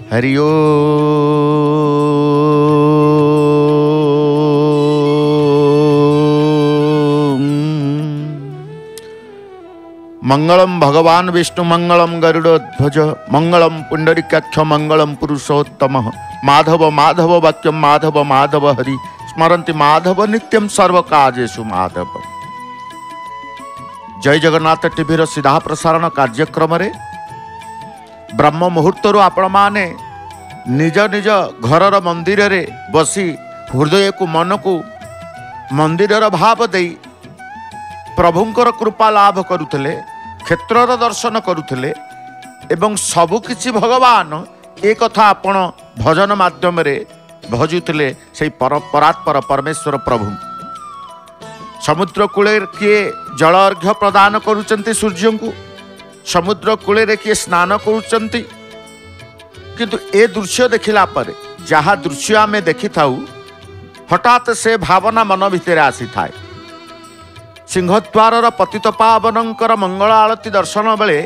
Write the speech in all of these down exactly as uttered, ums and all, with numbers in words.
हरि ओम। मंगलम भगवान विष्णु मंगलम गरुड़ध्वज मंगलम पुंडरीकाक्ष मंगलम पुरुषोत्तम माधव माधव वाक्यम माधव माधव हरि स्मरन्ति माधव नित्यम सर्वकार्येषु माधव। जय जगन्नाथ टीवी सीधा प्रसारण कार्यक्रम रे ब्रह्म मुहूर्त आपण माने निज निज घरर मंदिर रे बसी हृदय को मन को मंदिरर भाव दे प्रभुंकर कृपा लाभ करुथले क्षेत्रर दर्शन करुथले एवं सबु किछि भगवान एक कथा आपण भजन माध्यम रे भजुथले से परात्पर परमेश्वर प्रभु। समुद्र कूले किए जल अर्घ्य प्रदान करुचंती सूर्य को, समुद्र कूले किए स्नान करुचंती, किंतु ए दृश्य देखिला पर जहा दृश्य आमे देखि थाउ हठात से भावना मन भितर आसी थाए। सिंहद्वार पतित पावनंकर मंगल आरती दर्शन बेले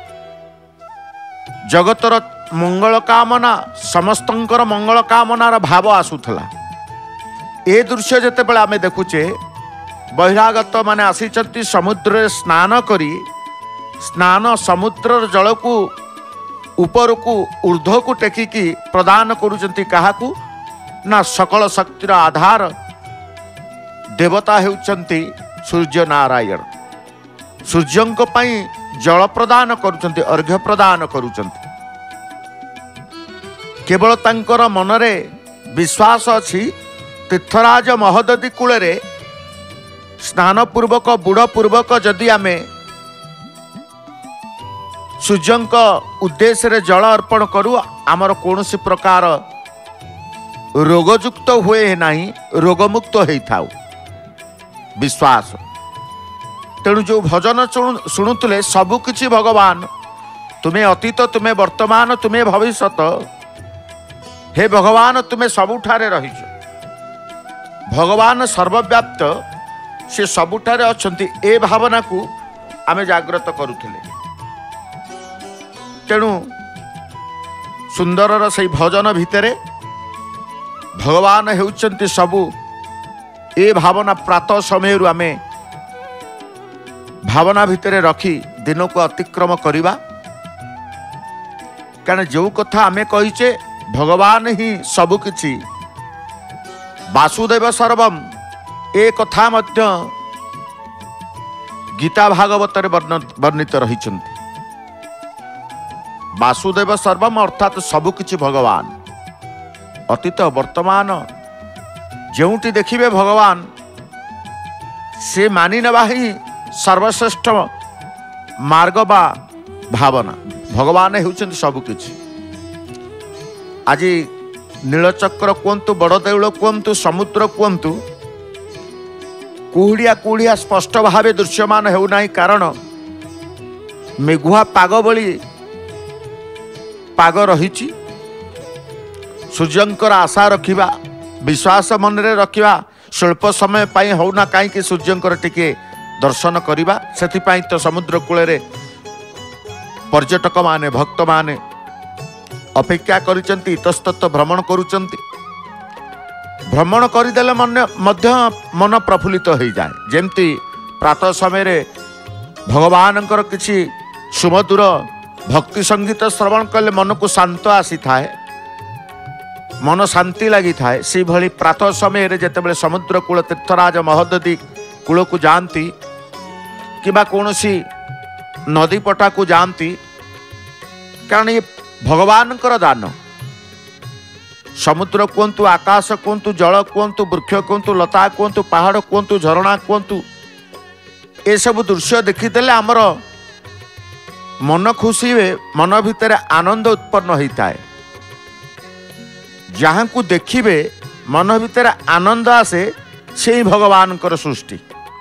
जगतर मंगल कामना समस्तंकर मंगल कामनार भाव आसुथला। ए दृश्य जेते बेले आमे देखुचे बहिरागत माने आसीचंती समुद्र स्नान करी स्नान समुद्र जल को ऊपर को ऊर्ध्व को टेकिकी प्रदान करुचंती काहाकू ना सकल शक्तिर आधार देवता हेउचंती सूर्य नारायण। सूर्यंक पई जल प्रदान करुचंती अर्घ्य प्रदान करुचंती। केवल तांकर मनरे विश्वास अछि तीर्थराज महोदधी कूले स्नान पूर्वक बुड़ पूर्वक जदि आमे सूर्यंक उद्देश्य रे जल अर्पण करू आमर कौनसी प्रकार रोगयुक्त हुए नहीं, रोगमुक्त होई थाउ विश्वास। तेणु जो भजन शुणुले सबु किछि भगवान तुम्हें अतीत तुम्हें वर्तमान तुम्हें भविष्यत हे भगवान तुम्हें सबुठारे रहिछ। भगवान सर्वव्याप्त से सबुठारे अछंती ए भावना को आमे जागृत करुथिले। तेणु सुंदरर से भजन भितरे भगवान हेउचंती सबु ए भावना प्रातः समय आमे भावना भितरे रखी दिन को अतिक्रम करिबा। कारण जो कथा आमे कहिचे भगवान ही सबु किछि वासुदेव सर्वम ए कथा मध्य गीता भागवत रे वर्णित रहिचंती। वासुदेव सर्वम अर्थात सबु किछि भगवान अतीत वर्तमान जोटी देखिबे भगवान से मानि नबा ही सर्वश्रेष्ठ मार्ग बा भावना। भगवान हेउचंती सबु किछि। आज नीलचक्र कहतु बड़ देउल कहतु समुद्र कहतु कुहुड़िया कुहुड़िया स्पष्ट भाव दृश्यमान हेउना कारण मेघुआ पाग बली पाग रही। सूर्यंकर आशा रखिबा विश्वास मन रे रखिबा स्वल्प समय पाई होना कहीं सूर्यंकर टिके दर्शन करिबा। सेथिपाई तो समुद्र कूले रे पर्यटक माने भक्त माने अपेक्षा करिचंती इतस्तत भ्रमण करुचंती। भ्रमण करदेले मन मध्य मन प्रफुल्लित हो जाए। जेमती प्रातः समय रे भगवानंकर किछि सुमधुर भक्ति संगीत श्रवण कले मन को शांत आसी थाए, मन शांति लगी थाए। से भली प्रातः समय रे जेतेबेले समुद्र कूल तीर्थराज महोदधी कूल को जाती किबा कोनोसी नदी पटा को जाती, कारण ये भगवानंकर दान। समुद्र कहतु आकाश कहतु जल कहतु वृक्ष कहतु लता कहतु पहाड़ कहतु झरणा कहतु ए सब दृश्य देखीदेले आमर मन खुशी हुए, मन भितर आनंद उत्पन्न होता है। जहाँ को देखिबे मन भितर आनंद आसे से भगवान सृष्टि।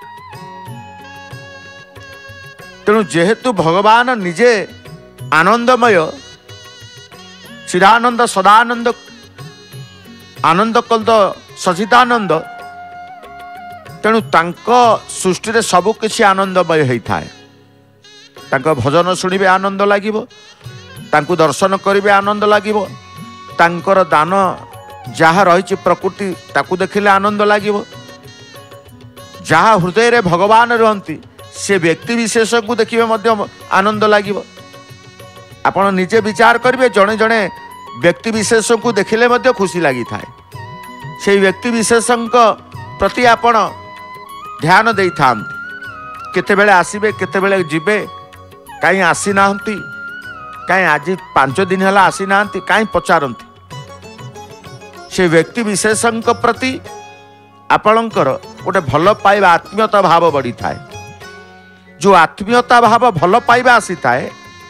तेणु जेहेतु भगवान निजे आनंदमय चिदानंद सदानंद आनंद कंद सचिदानंद, तेणु तांको सृष्टि रे सबु किछि आनंदमय होता है। तांको भजन शुणिबे आनंद लागिबो, तांको दर्शन करिबे आनंद लागिबो, तांकर दान जहाँ रही प्रकृति ताकू देखिले आनंद लगे। जहाँ हृदय रे भगवान रहती से व्यक्ति विशेष को देखिए आनंद लगे। आपण निजे विचार करेंगे जड़े जड़े व्यक्ति विशेष को देखिले मध्य खुशी लगी थाए। से व्यक्ति विशेष प्रति आपण ध्यान दे था केतेबेले आसीबे केतेबेले जिबे कहीं आसी ना कहीं आज पांच दिन है आसी ना कहीं पचारती से व्यक्ति विशेष प्रति आपणकर गोटे भल पाइबा आत्मीयता भाव बढ़ी थाए। जो आत्मीयता भाव भल पाइबा आसी थाए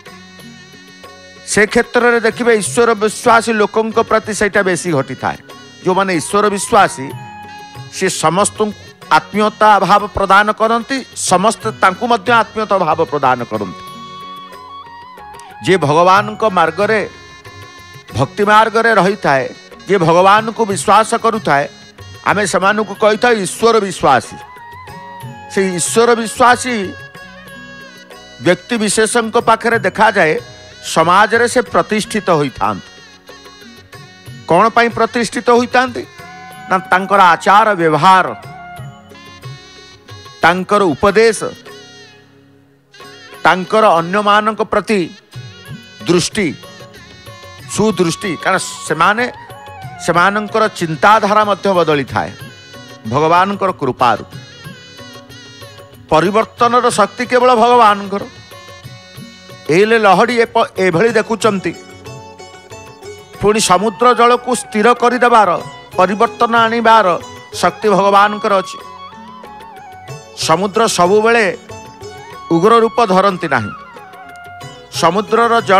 से क्षेत्र में देखिए ईश्वर विश्वासी लोकों प्रति सेटा बेसी घटी थाए। जो माने ईश्वर विश्वासी से समस्त आत्मीयता भाव प्रदान करती समस्त तांकु मध्य आत्मीयता भाव प्रदान करती। जे भगवान को मार्ग रे भक्ति मार्ग रे रही थाए जे भगवान को विश्वास करुथाए आमे समान को कही था ईश्वर विश्वासी। से ईश्वर विश्वासी व्यक्ति विशेषों पाखरे देखा जाए समाज रे से प्रतिष्ठित होता। कौन पाई प्रतिष्ठित होता ना तांकर आचार व्यवहार तांकर उपदेश तांकर अन्य मानक प्रति दृष्टि सुदृष्टि कारण सेमाने सेमानंकर चिंताधारा मध्य बदली थाए। भगवान कृपारु परिवर्तन शक्ति केवल भगवान एले लहड़ी एभली देखुचंती पुणी समुद्र जल को स्थिर करदेवार परिवर्तन आनिबार शक्ति भगवान अच्छी। समुद्र सबु बेले उग्र रूप धरती नहीं। समुद्रर जल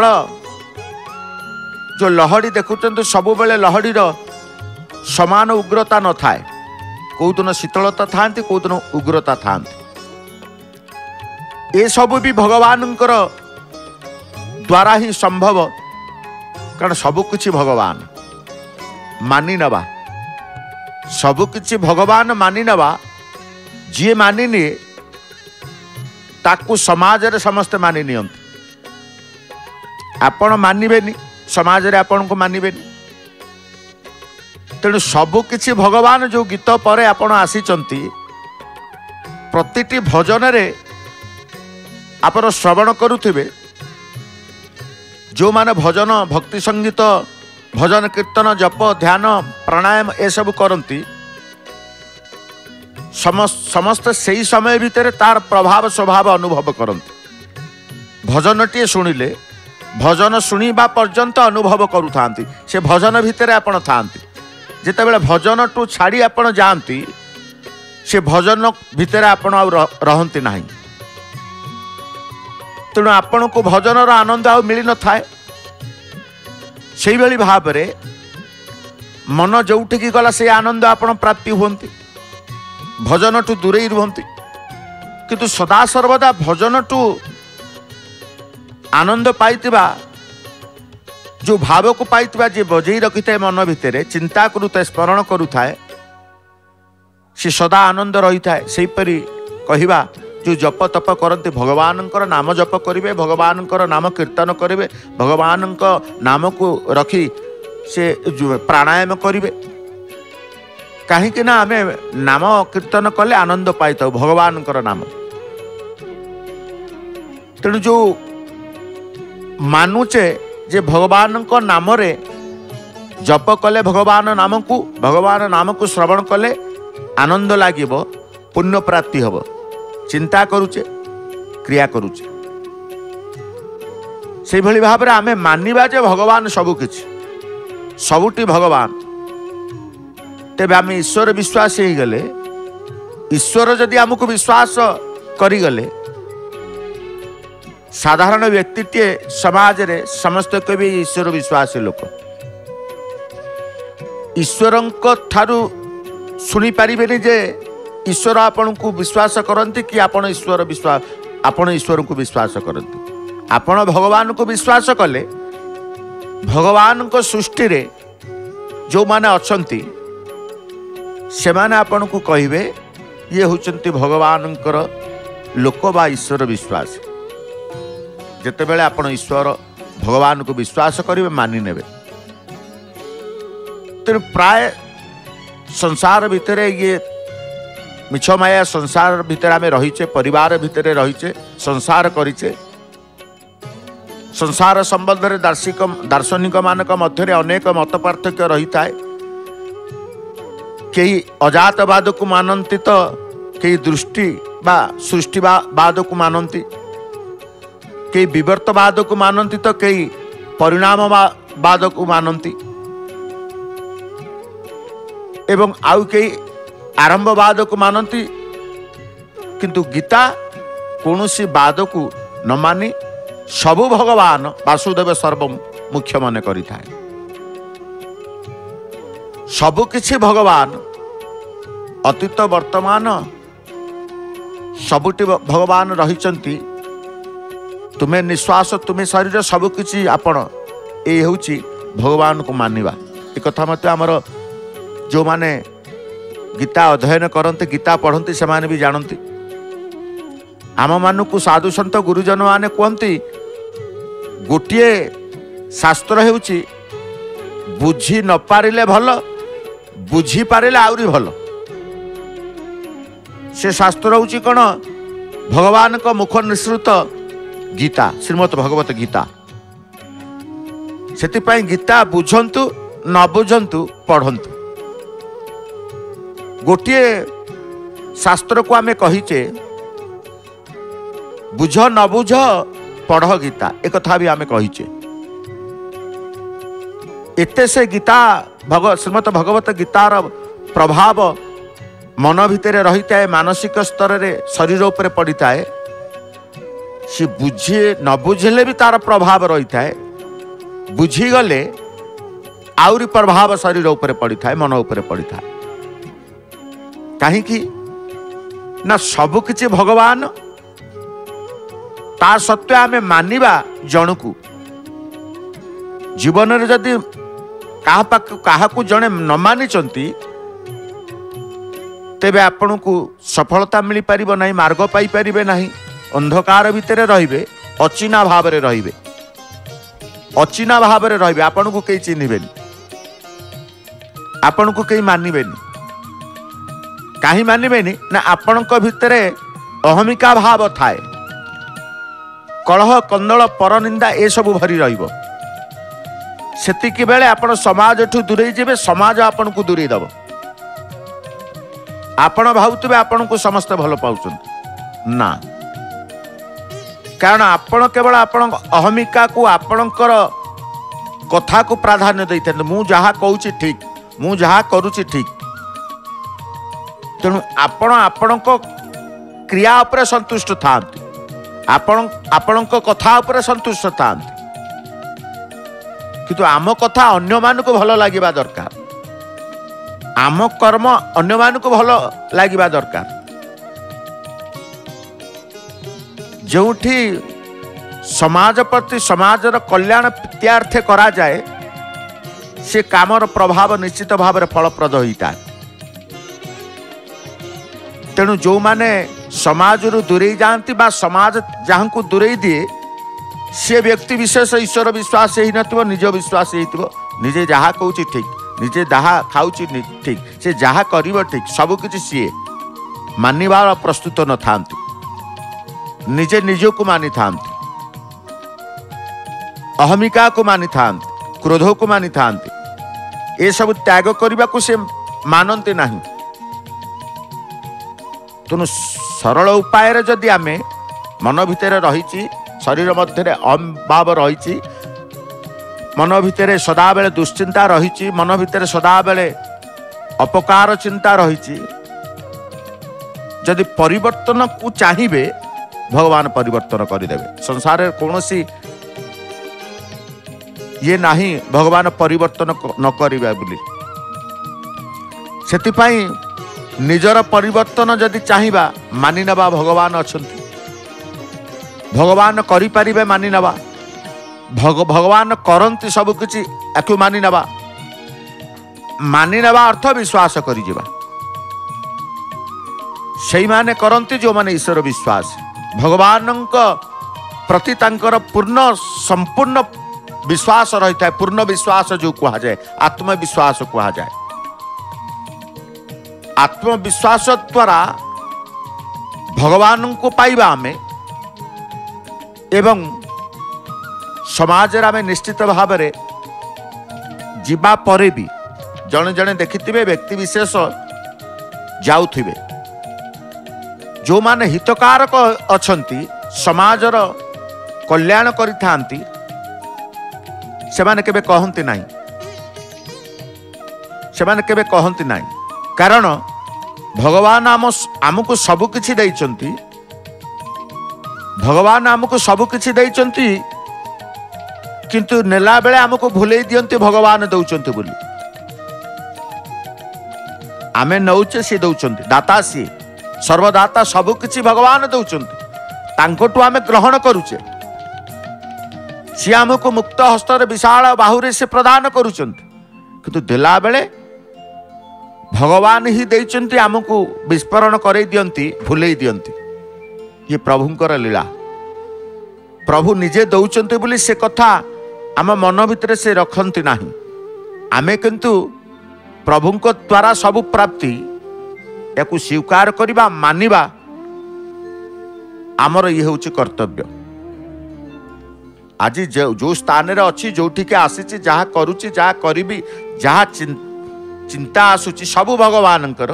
जो लहड़ी देखुं सबु बेले लहड़ीर समान उग्रता न थाए। कौदिन शीतलता था कौदिन उग्रता था। ये सबू भी भगवान द्वारा ही संभव कारण सबकिछि भगवान मानि नवा सबकिछि भगवान मानि नवा जी मानि निए ताकू समाज रे समस्ते मानि नियंती। आपण मानिबेनी समाज रे आपण को मानिबेनी। तेणु सबकिछि भगवान जो गीत पर आपण आसीचंती प्रतिटी भजन रे आपण श्रवण करुथिबे। जो माने भजन भक्ति संगीत भजन कीर्तन जप ध्यान प्राणायाम ए सब करती समस्त सही समय भितर तार प्रभाव स्वभाव अनुभव करती। भजन टी शुणिले भजन शुणा पर्यंत अनुभव करूँ से भजन भितर आपण था। जितेबाला भजन टू छाड़ी आपण जाती से भजन भितर आपण रहती नहीं। तेणु आपण को भजन आनंद आ मिल न थाए। से भाई भाव में मन जोठिकी गला से आनंद आपण प्राप्ति होती भजन टू दूरे रुहती। किंतु सदा सर्वदा भजन टू आनंद पाइतिबा जो भाव को पाइतिबा जे बजई रखी थाए मन भितर चिंता करुए स्मरण करुए से सदा आनंद रही थाए। से परी कहवा जो जप तप करते भगवान नाम जप करेंगे भगवान नाम कीर्तन करेंगे भगवान नाम को रखी से प्राणायाम करेंगे कहीं ना आमे नाम कीर्तन कले आनंद पाई था भगवान नाम। तेणु जो मानुचे जे भगवान नाम रे जप कले भगवान नाम को भगवान नाम को श्रवण कले आनंद लागिब पुण्य प्राप्ति हम। चिंता करुचे क्रिया करुचे से भली भाव में आमे मानिबा जे भगवान सबु किछि सबुटी भगवान। तेबे आम ईश्वर विश्वास ही गले ईश्वर जदि आमको विश्वास करिगले साधारण व्यक्ति टे समाज रे समस्त कवि ईश्वर विश्वासी लोक ईश्वर ठारू शुणी पारिबेनी जे ईश्वर आपण को विश्वास करती कि आपण ईश्वर विश्वास आपण ईश्वर को विश्वास करती। आपण भगवान को विश्वास कले भगवान को सृष्टि रे जो माने अछंती से माने आपण को कहिबे ये होचंती भगवान लोक बा ईश्वर विश्वास। जेते बेले आपण ईश्वर भगवान को विश्वास करिवे मानि नेबे तेणु प्राय संसार भितर ये मिछ माया संसार भितर आम रहीचे परिवार भितर रहीचे संसार करिचे संसार संबंध में दार्शिक दार्शनिक मानक मध्य अनेक मत पार्थक्य रही थाए कई अजातवाद को मानती तो कई दृष्टि बा सृष्टिवाद को मानती कई विवर्तवाद को मानती तो कई परिणामवाद को मानती एवं आउ कई आरंभवाद को मानती किंतु गीता कौनसी वाद को न मानी सबु भगवान वासुदेव सर्व मुख्य मन करि थाए सबु किछि भगवान अतीत वर्तमान सबुटी भगवान रहिचंती तुम्हें निश्वास तुम्हें शरीर सबु किछि आपण ए होउची भगवान को मानिबा ए कथा मते हमर जो माने गीता अध्ययन करते गीता पढ़ती से माने भी जानती आम मान को साधु सन्त गुरुजन माने कहती गोटे शास्त्र हेउची बुझी न पारिले भल बुझी पारिले आउरी भल से शास्त्र होउची कौन भगवान को मुख निसृत गीता श्रीमद भगवत गीता सेतिपाई गीता बुझंतु न बुझंतु पढ़ंतु गोटे शास्त्र को आमे कहीचे बुझ न बुझ पढ़ गीता एक कथा भी आमे कहीचे एते से गीता भग श्रीमद भगवत गीतार प्रभाव मन भितर रही थाए मानसिक स्तर रे शरीर उपरे पड़ी थाए सी बुझे न बुझले भी तार प्रभाव रही थाए बुझी गले आउरी प्रभाव शरीर उपरे पड़ी थाए मन उपरे पड़ी थाए कहीं ना सबु किछि भगवान ता सत्वे आमे मानिबा जन को जीवन रे जदि कहा पाक कहा को जने न मानि चंती तेबे आपण को सफलता मिली परिबो नाही मार्ग पाई परिबे नाही अंधकार भितर रहिबे अचिना भाव रे रहिबे अचिना भाव रे रहिबे आपण को केई चिन्हिबेनी आपण को केई मानिबेनी कहीं मानबेनी ना आपण भितरे अहमिका भाव थाए कलह कंदल परनिंदा ए सब भरी रहिबो सेतिकी बेले आपण समाज ठू दूरे जेबे समाज आपण को दूरे दब आपण भावुतबे आपण को समस्त भल पाउछन ना कारण आपण केवल आपण अहमिका को आपणकर कथा को प्राधान्य दैते मु जहा कहूची ठीक मु जहा करूची ठीक तेणु आपण आपण क्रिया उपरे संतुष्ट था आपण आपण कथा उपरे संतुष्ट था किंतु आम कथा अन्य मान को भल लगे दरकार आम कर्म अन्य मान को भल लगे दरकार जोठी समाज प्रति समाजर कल्याण प्रीत्यार्थे करा जाए से कामर प्रभाव निश्चित भाव में फलप्रद होता है तेणु जो माने समाज रु दूरे जाती बा समाज जहाँ को दूरे दिए सी व्यक्ति विशेष ईश्वर विश्वास ही नथिबो निज विश्वास ही निजे जहाँ कहूँ ठीक निजे जहाँ खाऊची ठीक से जहाँ करिबो ठीक सब किछि सीए मानिबार प्रस्तुत न थांती निजे निजो को मानि थांती अहमिका को मानि थांती क्रोध को मानि थांती ए सब त्याग करने को से मानते नहीं तेणु सरल उपाय जदि आमे मन भितर रही शरीर मध्य अहम भाव रही मन भितर सदा बेले दुश्चिंता रही मन भितर सदा बेले अपकार चिंता रही जदि परिवर्तन को चाहिए भगवान परिवर्तन करदेवे संसार कौन सी ये नहीं भगवान परिवर्तन न करिबा बोली सेतिपाई निजर परिवर्तन जदि चाहिबा मानि नबा भगवान अछंती भगवान करि परिबे मानि नबा भग भगवान करंती सब किछि आकु मानि नबा मानि नबा अर्थ विश्वास करि जिबा सेई माने करंती जो माने ईश्वर विश्वास भगवान प्रति तांकर पूर्ण संपूर्ण विश्वास रही है, पूर्ण विश्वास जो कहा जाए आत्मविश्वास कहा जाए। आत्मविश्वास द्वारा भगवान को पाइबा आमे एवं समाज रे निश्चित भाव में जीवा परे भी जड़े जड़े देखिथिबे व्यक्ति विशेष जाउथिबे जो माने हितकारक अछंती समाजर कल्याण करिथांती सेमाने केबे कहंती नाही सेमाने केबे कहंती नाही कारण भगवान आम आमको सब किछि दैचंती भगवान आमको सब किछि दैचंती किंतु नेला बेले आमको भूले दियंती भगवान दौचंती बोली आमे नौचे सी दौचंती दाता सी सर्वदाता सब किछि भगवान दौचंती तांकोटु आमे ग्रहण करूचे सी आमको मुक्त हस्तर विशाल बाहुरे से प्रदान करूचंती किंतु देला बेले भगवान ही देइचंती आमको विस्फोरण करई दियंती भूले दियंती ये प्रभुंकर लीला प्रभु निजे दौचंती बोली से कथा आम मन भितर से रखती नहीं आमे किंतु प्रभुंक द्वारा सब प्राप्ति याकु स्वीकार करिबा मानिबा आमर ये होची कर्तव्य। आज जो, जो स्थान रे अच्छी जोठी के आसीची जहा करूची जहा करिबी जहा चिंता आसुची सबु भगवानंकर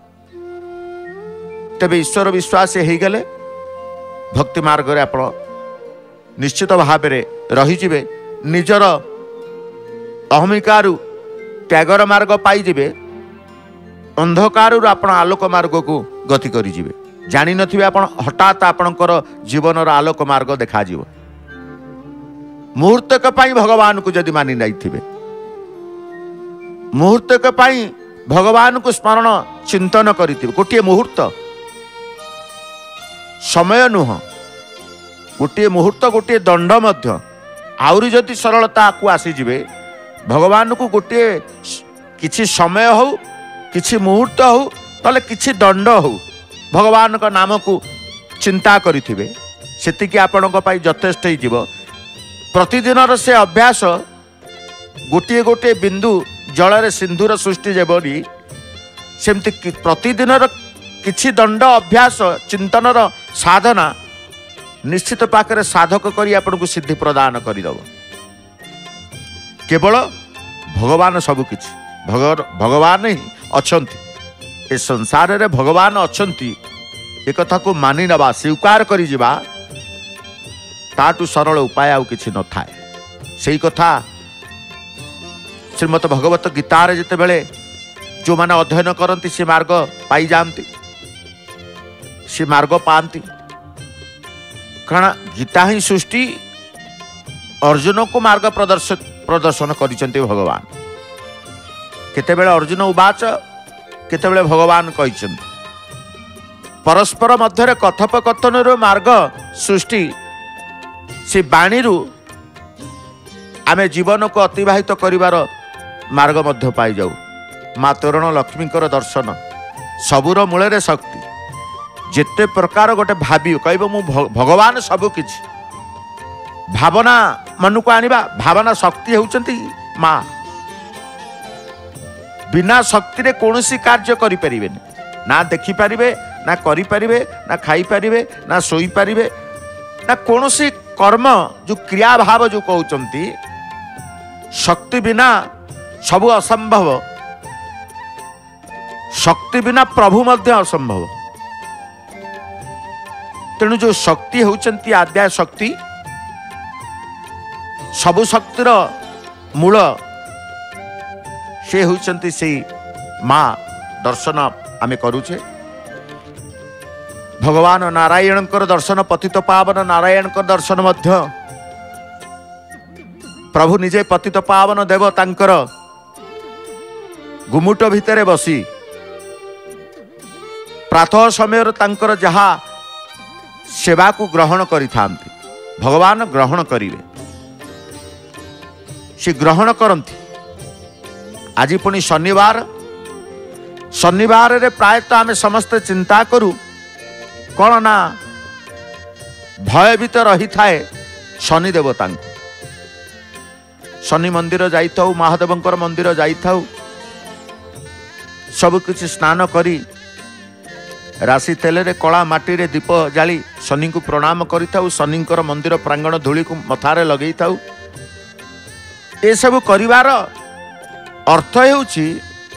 तबे ईश्वर विश्वास हे गले भक्ति मार्ग रे आपण निश्चित भाव में रहीजिबे निजर अहमिकारु त्यागर मार्ग पाइजिबे अंधकारु आपण आलोक मार्ग को गति करिजिबे जानि नथिबे आपण हठात आपणकर जीवनर आलोक मार्ग देखा जिवो मुहूर्तक पाई भगवान को जदि मानि नाइथिबे मुहूर्तक पाई भगवान को स्मरण चिंतन करिथिबे गोटे मुहूर्त समय नुह गोटे मुहूर्त गोटे दंड मध्य आउरी जदि सरलता को आसी जिवे भगवान को गोटे किछि समय हो किछि मुहूर्त हो तले किछि दंड हो भगवान का नाम को चिंता करिथिबे सेतिकी आपणक पाई यथेष्ट ही जीव प्रतिदिन से अभ्यास गोटे गोटे बिंदु जल सिंधुर सृष्टि जेबरी सेमती प्रतिदिन किछि दंड अभ्यास चिंतनर साधना निश्चित पाखरे साधक करी आपन को सिद्धि प्रदान करदब केवल भगवान सब किछि भगवान ही अछंती ए संसार रे भगवान अछंती एक कथा को मानि नबा स्वीकार करि जिबा ताटू सरल उपाय आउ किछि न थाए सेही कथा श्रीमद भगवत गीता रे जते बेले जो माने अध्ययन करंती से मार्ग पाई जानती से मार्ग पाती कारण गीता ही सृष्टि अर्जुन को मार्ग प्रदर्शन प्रदर्शन करिसेंते भगवान केतेबेले अर्जुन उवाच केतेबेले भगवान कहिसेंते परस्पर मध्य कथोपकथन मार्ग सृष्टि से बाणी रु आमे जीवन को अतिबाहित करिवार मार्ग मध्य पाई जाऊ माँ तोरण लक्ष्मीकर दर्शन सबुर मूल रे शक्ति जेते प्रकार गोटे भावी कह मु भगवान सब किछि भावना मन को आनिबा भावना शक्ति होउचंती माँ बिना शक्ति रे कोनोसी कार्य करि परिबेनी ना देखि परिबे ना करि परिबे ना खाई परिबे ना सोई परिबे ना कोनोसी कर्म जो क्रिया भाव जो कहउचंती शक्ति बिना सब असंभव शक्ति बिना प्रभु मध्य असंभव तेणु जो शक्ति होउचंती आद्या शक्ति सबु शक्तिर मूल से होउचंती से माँ दर्शन आमे करूचे भगवान नारायण दर्शन पतित पावन नारायण दर्शन मध्य प्रभु निजे पतित पावन देव तांकर गुमुट भितरे बसी प्रातः समय तांकर जहा सेवा को ग्रहण करि थांती भगवान ग्रहण करिवे से ग्रहण करती आज पुणी शनिवार शनिवार रे प्रायतः आमे समस्त चिंता करू कौन ना भयभीत रही थाए शनि देवता शनि मंदिर जाइथाउ महादेवंकर मंदिर जाइथाउ सब किछि स्नान करी राशि तेल रे कला माटी रे दीप जाली शनि को प्रणाम करिथाउ शनिंकर मंदिर प्रांगण धूली को मथारे लगेई थाउ। ए सब करिवार अर्थ हेउछि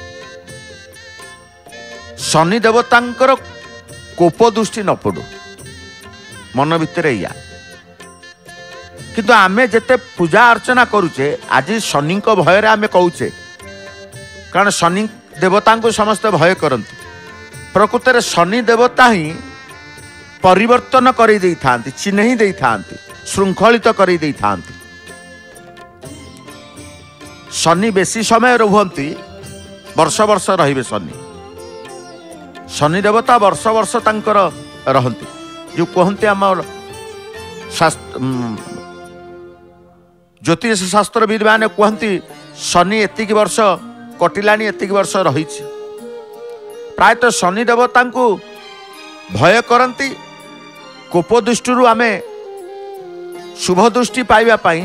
शनि देवतांकर कोप दृष्टि न पड़ू मन भितर या किंतु आमे जेते पूजा अर्चना करुचे आज शनि भय आमे कहूचे कारण शनि देवता को समस्ते भय करते प्रकृत में शनि देवता ही परिवर्तन कर चिन्ह दे श्रृंखलित कर शनि बेसी समय रुहंती वर्ष वर्ष रहिबे शनि शनि देवता वर्ष वर्ष तांकर रहंती जो कहते आम ज्योतिष शास्त्र विद मैंने कहती शनि एतिक वर्ष कटिलानी एतिक वर्ष रही प्रायतः शनि देवता को भय करती कोप दृष्टि आमे शुभ दृष्टि पाइबा पाई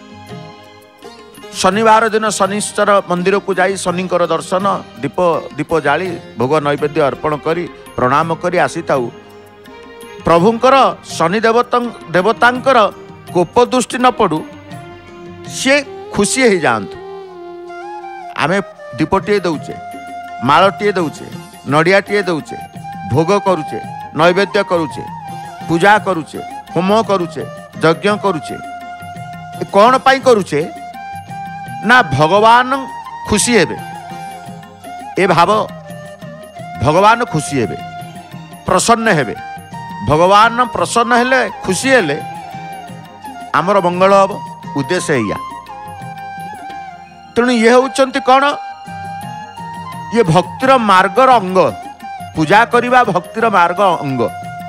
शनिवार दिन शनिश्चर मंदिर को जाई शनिंकर दर्शन दीप दीप जाली भोग नैवेद्य अर्पण करी प्रणाम करी आसी थाउ प्रभुंकर शनि देवता देवतांकर कोप दृष्टि न पड़ू सी खुशी हो जातु आमे दीपटे दौचे मालटे दौचे नड़ियाटे दौचे भोग करुचे नैवेद्य करुचे पूजा करुचे होम करुचे यज्ञ करुचे कौन पाई करुचे ना भगवान खुशी हेबे ए भाव भगवान खुशी हेबे प्रसन्न हेबे भगवान प्रसन्न हेले खुशी हेले आमर मंगल हम उद्देश्य या तेणु ये होचंती कौन ये भक्तिर मार्गर अंग पूजा करिबा भक्तिर मार्ग अंग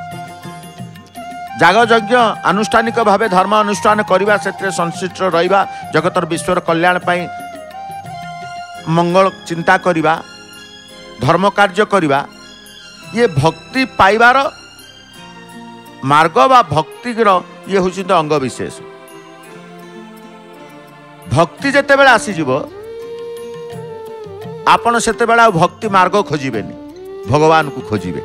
जाग यज्ञ आनुष्ठानिक भावे धर्म अनुष्ठान करवा से संश्लिष्ट रहिबा जगतर विश्वर कल्याण पाई मंगल चिंता करवा धर्म कार्य करवा ये भक्ति पाइबार मार्ग बा भक्तिर ये होचंती अंग विशेष भक्ति जेते बेले आसीजिव आपण सेते बेले भक्ति मार्ग खोजिबेनी भगवान को खोजिबे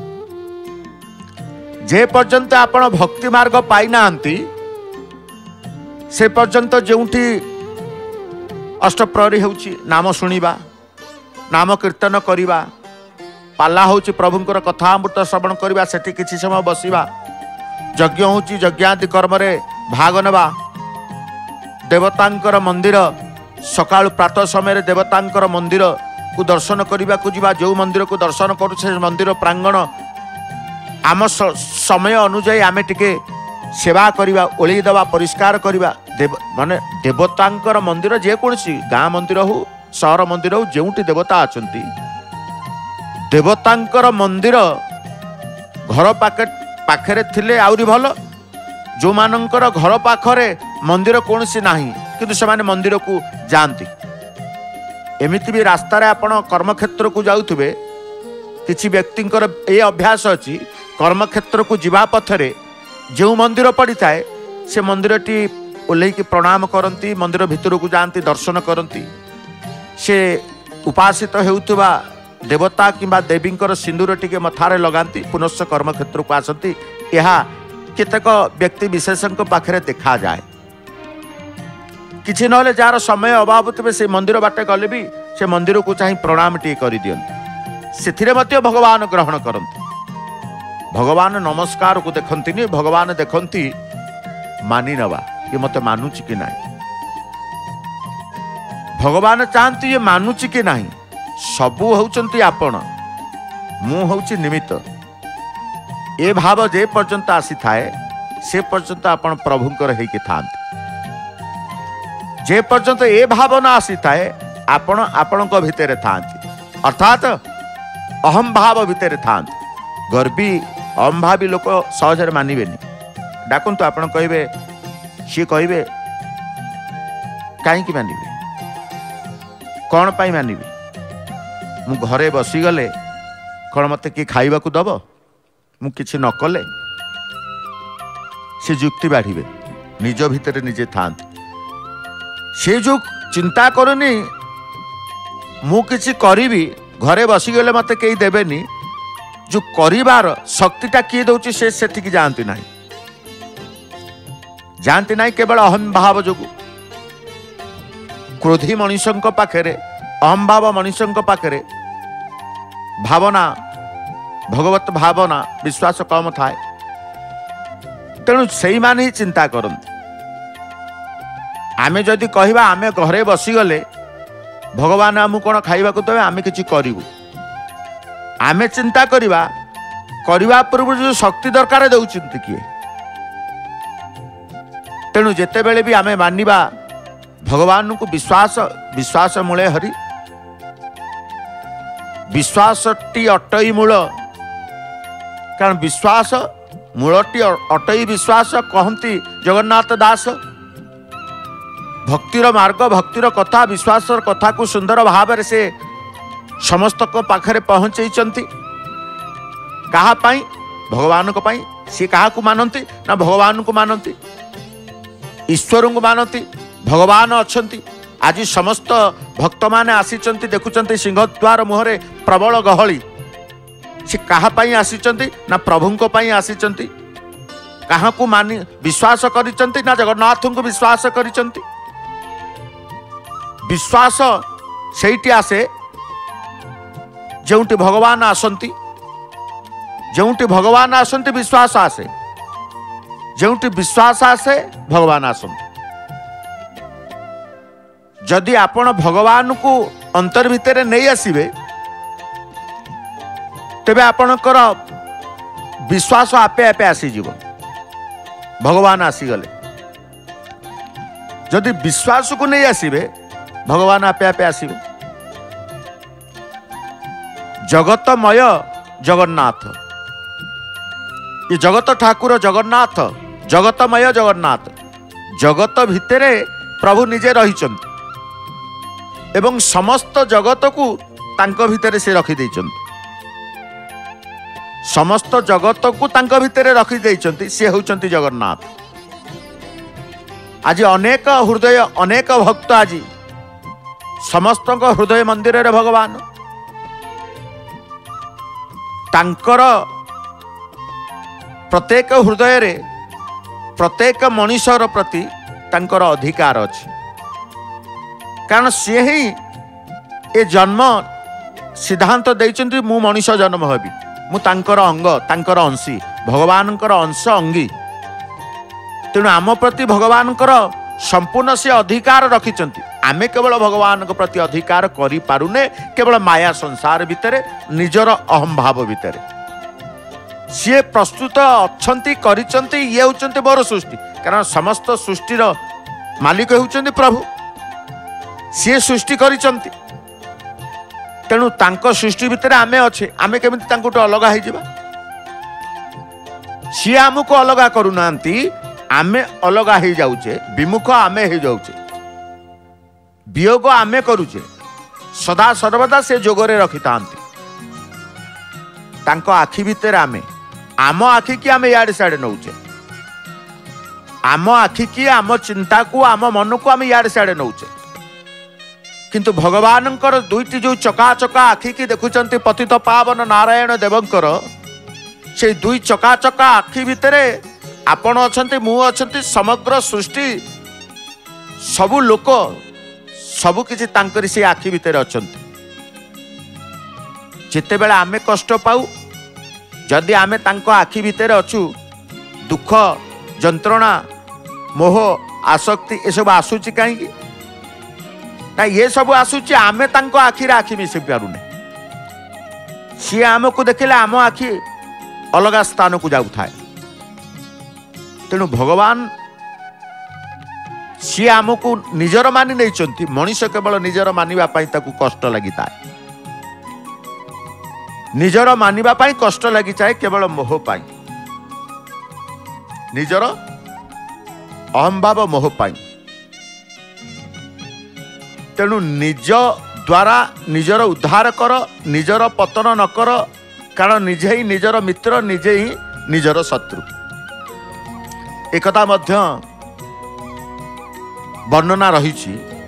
जे पर्यंत आपण भक्ति मार्ग पाई नांती से पर्यंत जोंठी अष्टप्रहरी होउची नाम सुनिबा नाम कीर्तन करिबा पाला होउची प्रभुंकर कथा अमृत श्रवण करिबा सेठी किछि समय बसिबा यज्ञ होउची यज्ञादि कर्म रे भाग नेबा देवतांकर मंदिर सकाळ प्रातः समय देवतांकर मंदिर को दर्शन करने को जीवा जो मंदिर को दर्शन करुचे मंदिर प्रांगण आम समय अनुजाई आमे टिके सेवा करवा ओली दवा परिष्कार करवा देव माने देवतांकर मंदिर जेकोसी गाँ मंदिर हो सहर मंदिर हो जोटी देवता अछंती देवतांकर मंदिर घर पाखे पाखरे थिले आउरी भल जो मानकर घर पाखरे मंदिर कौन सी नहीं किंतु से माने मंदिर को जाती एमिति भी रास्ता रे आपण कर्मक्षेत्र को जाउथबे किछि व्यक्तिंकर ए अभ्यास अछि कर्मक्षेत्र को जीवा पथरे जो मंदिर पड़ी थाए से मंदिरटी ओल्लै की प्रणाम करती मंदिर भितर को जाती दर्शन करती से उपासित हेउथबा देवता किंबा देवींकर सिंदूर टिके मथारे लगाती पुनश्च कर्मक्षेत्र को आसती यह केतेक व्यक्ति विशेषज्ञ पाखरे देखा जाए किछि नहले जार समय अभाव थे से मंदिर बाटे गले भी से मंदिर को चाहे प्रणाम टी कर दियंती सेथिरे मध्य भगवान ग्रहण करती भगवान नमस्कार को देखती भगवान देखती मानि नवा ये मते मानुची कि नहीं भगवान चाहती ये मानुची कि नहीं सबू होउचंती आपण मु होउची निमित्त ए भाव जे पर्यंत आसी थाए से पर्यंत आपण प्रभुंकर हेकि थांती जे पर्यंत ए भाव न आसी थाए आपण आपणक भितर थांती अर्थात अहम भाव भितर थांती गर्वी अहम भावी लोक सहजरे मानिबेनी डाकंतु आपण कहिबे सी कहिबे काईकि मानिबे कौन पाई मानिबे मु घरे बसी गले कौन मते कि खाइबा को दब मु किछि न कले से जुक्ति बाढ़िबे निज भितर निजे थांती से जो चिंता करूनी मु किसी करी घरे बसीगले मत कई देवेनी जो करिवार शक्तिटा किए दौची से सेठिकी जाती ना जाती ना केवल अहम भाव जो क्रोधी मनुष्यों पाखे अहम भाव मनुष्यों पाखे भावना भगवत भावना विश्वास कम थाए तेणु से माने ही चिंता करते आमे जदि कहवा आमे घरे बसीगले भगवान आमको कौन खाइबा को देवे आमे किछि करिवु आमे चिंता करिबा करिबा पूर्व जो शक्ति दरकार दउचिंती किए तेणु जेते बेले भी आमे मानिबा भगवान को विश्वास विश्वास मूले हरि विश्वास टी अटई मूल कारण विश्वास मूलटी अटई विश्वास कहती जगन्नाथ दास भक्तिर मार्ग भक्तिर कथा विश्वास कथा को सुंदर भाव से समस्त को पाखरे पहुंचई कहा पाई भगवान को पाई सी कहा को मानती ना भगवान को मानती ईश्वर को मानती भगवान अच्छी आज समस्त भक्त माने आसीचंती देखुचंती सिंहद्वार मुहरे प्रबल गहली सी कहा पाई आसीचंती ना प्रभु को पाई आसीचंती कहा को मानी विश्वास करिचंती ना जगन्नाथ को विश्वास करिचंती विश्वास सेठी आसे जोंटी भगवान आसंती जोंटी भगवान आसंती विश्वास आसे जोंटी विश्वास आसे भगवान आसंती जदि आपण भगवान को अंतर भितर नहीं आसीबे तेबे आपणकर विश्वास आपे आपे आसीजिव भगवान आसीगले जदि विश्वास को नहीं आसीबे भगवान आपे आपे आसीबे जगतमय जगन्नाथ ये जगत ठाकुर जगन्नाथ जगतमय जगन्नाथ जगत भितरे प्रभु निजे रहिचंती एवं समस्त जगत को तांको भितरे से रखी देइचंती समस्त जगत को तांको भितरे रखी देइचंती से होचंती जगन्नाथ आज अनेक हृदय अनेक भक्त आज समस्त हृदय मंदिर रे भगवान तांकर प्रत्येक हृदय रे प्रत्येक मनुष्यर प्रति तांकर अधिकार अछि कारण सी ही ए जन्म सिद्धांत देइचंती मु मनुष्य जन्म हेबी मु तांकर अंग तांकर अंशी भगवानकर अंश अंगी तेणु आम प्रति भगवानकर संपूर्ण से अधिकार रखिचंती आमे केवल भगवान के प्रति अधिकार करि पारुने केवल माया संसार भितरे निजर अहम भाव भितरे सी प्रस्तुत अच्छंती करिचंती ये होचंती मोर सृष्टि कारण समस्त सृष्टिर मालिक होचंती प्रभु सी सृष्टि करिचंती तेणु तांको सृष्टि भितर आमे अच्छे आमे केमिति तांको अलग हो जावा सी आमको अलग करूनांती आमे अलग हो जाउचे विमुख आमे हो जाउचे वियोग आमे करूचे सदा सर्वदा से जोगरे रखि तांती तांको आखि भितर आमे आम आखि की आमे याडे साडे नउचे आम आखि की आम चिंता को आम मन को आमे याडे साडे नउचे किंतु भगवानंकर दुईटी जो चका चका आखि की देखुचंती पतित पावन नारायण देवंकर से दुई चका चका आखि भितरे आपण अछंती मु अछंती समग्र सृष्टि सबु लोक सबु किछि तांकरी से आखि भितरे अछंती जेते बेला आमे कष्ट पाऊ जदि आमे तांको आखि भितरे अछु दुख जंत्रणा मोह आसक्ति ए सब आसुची काहेकि ना ये सब आसुची आमे तांको आखि रे आखि मिसि पारुने सी आमको देखिले आम आखि अलग स्थान को जाऊ थाए तेणु भगवान सी आमको निजर मानि नहीं चंती मनुष्य केवल निजर मानिबा पई ताकू कष्ट लगी थाए निजर मानिबा पई कष्ट लगी चाहे केवल मोह पाई निजर अहम भाव मोह पाई तेणु निज द्वारा निजर उद्धार कर निजर पतन न कर कारण निजे ही निजर मित्र निजे ही निजर शत्रु एकता मध्य वर्णना रही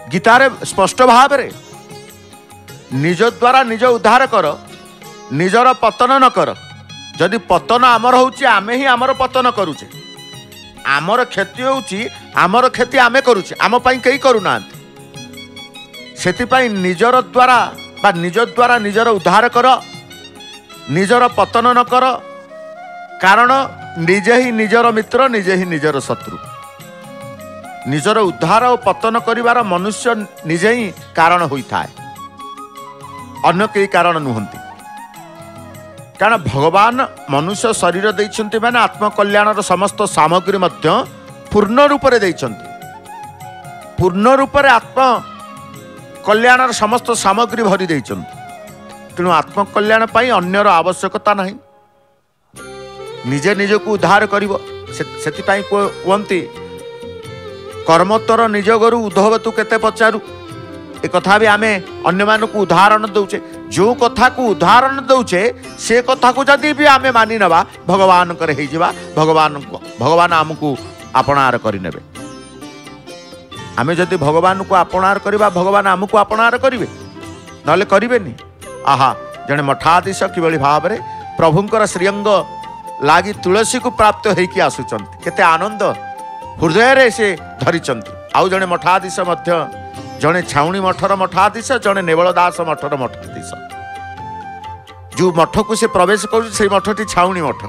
गीतारे स्पष्ट भाव रे निज द्वारा निज उद्धार कर, निजर पतन न कर। जदि पतन आमर होउची आमे ही आमर पतन करूचे, आमर क्षति होउची आमर क्षति आमे करूचे, आम पई केही करूना। सेतिपई निजर द्वारा बा निज द्वारा निजर उद्धार कर, निजर पतन न कर। कारण निजे ही निजर मित्र, निजे ही निजर शत्रु। निजर उद्धार और पतन करिवार मनुष्य निजे ही कारण होता है, अन्य कई कारण नुहंती। कारण भगवान मनुष्य शरीर देइछन्ति माने आत्मकल्याणर समस्त सामग्री मध्य पूर्ण रूप रे देइछन्ति। पूर्ण रूप रे आत्म कल्याणर समस्त सामग्री भरी देइछन्ति। तेणु आत्मकल्याण पाई अन्यर आवश्यकता नहीं, निजे निजको उद्धार करिवो। सेति पाई कहंती कर्मोत्तर निज गरु उद्धव तू केते पचारू। ए कथा भी आमे अन्य मानक उदाहरण दउचे। जो कथा को उदाहरण दउचे से कथा को जदि भी आमे मानि नबा भगवान करे हे जिबा, भगवान भगवान हमकु अपनार करि नेबे। आमे जदि भगवान को अपनार करिबा भगवान हमकु अपनार करिवे, नले करिवेनी। आहा जने मठाधीश किबळी भाव रे प्रभुंकर श्रीअंग लागी तुलसी को प्राप्त होइकी आसुचंती। केते आनंद हृदय रे से धरिचंती। आउ जने मठाधीश मध्य जने छाउणी मठर मठाधीश, जने नेवल दास मठर मठाधीश। जो मठ को से प्रवेश कर से मठटी छाउणी मठ।